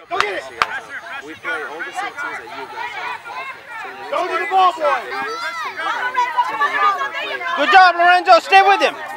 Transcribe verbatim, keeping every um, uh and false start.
Go get it. We play all the same teams that you guys are. Go to the ball, boy. So Good job, Lorenzo. Stay with him.